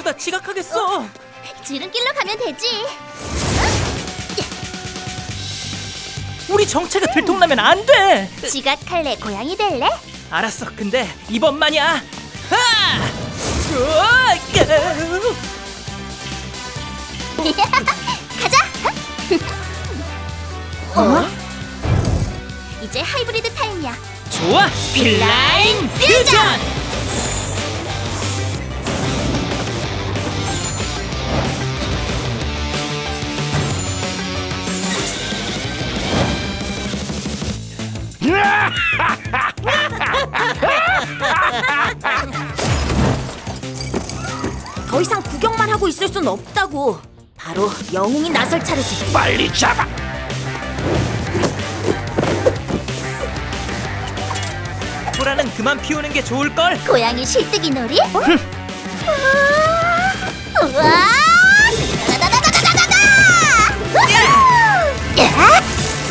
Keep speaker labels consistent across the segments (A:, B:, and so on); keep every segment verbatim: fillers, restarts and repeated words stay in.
A: 이러다 지각하겠어.
B: 어? 지름길로 가면 되지.
A: 우리 정체가 들통나면 안 돼.
B: 지각할래? 고양이 될래?
A: 알았어. 근데 이번만이야. 하! 으아!
B: 가자. 어? 이제 하이브리드 타임이야.
A: 좋아. 필라인 퓨전.
B: 더 이상 구경만 하고 있을 순 없다고. 바로 영웅이 나설 차례지.
C: 빨리 잡아.
A: 보라는 그만 피우는 게 좋을걸.
B: 고양이 실뜨기 놀이? 어? 우와! 다다다다다다다다! 우후! 야!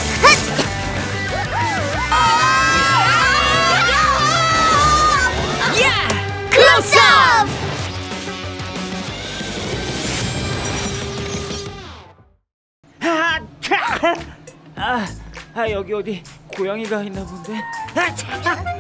A: 야!
B: 클로즈업!
A: 아, 아 여기 어디 고양이가 있나 본데. 아, 참.